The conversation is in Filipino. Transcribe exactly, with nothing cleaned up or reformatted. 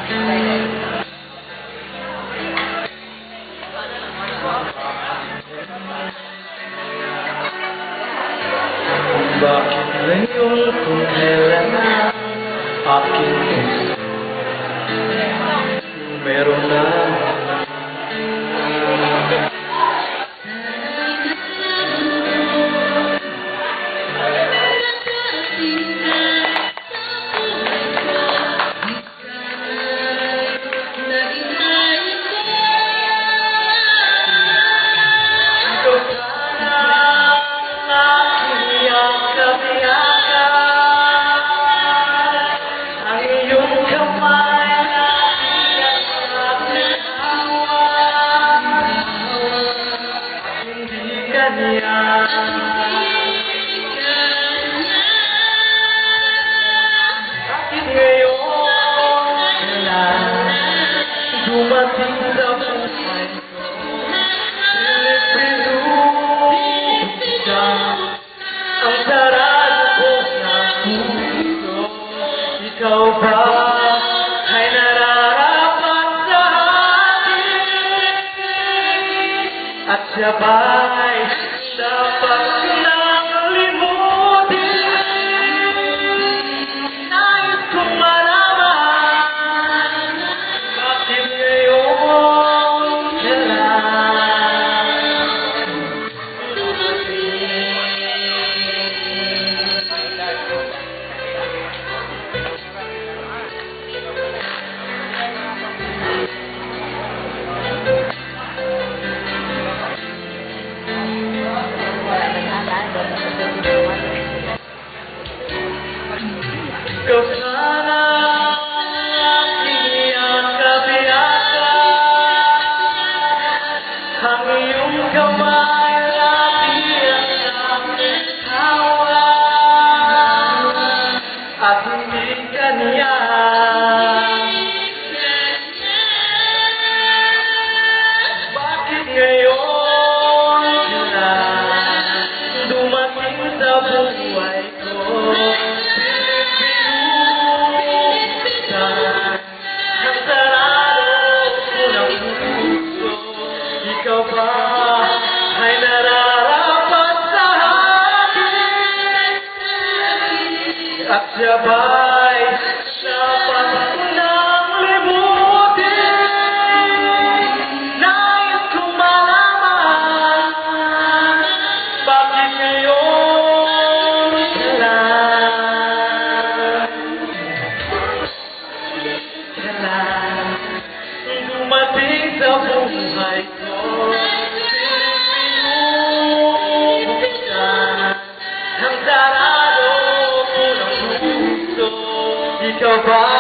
Bakit ngayon kung kailan na aking puso meron na bakit ngayon dumating sa buhay ko pinipinulit ka ang sarado ko na puso. Ikaw ba ay nararapat sa akin at siya ba'y dapat nang limutin? Nais kong malaman bakit ngayon ka lang dumating. Ikaw sana aking yakap-yakap, ang iyong kamay lapian aking hawak, at hindi kanya. Bakit ngayon ka dumating sa buhay ko? Ikaw ba ay nararapat sa akin at siya ba'y dapat nang limutin? Nais kong malaman bakit ngayon ka lang ka lang dumating sa buhay ko. Ang sarado ko ng puso. Ikaw ba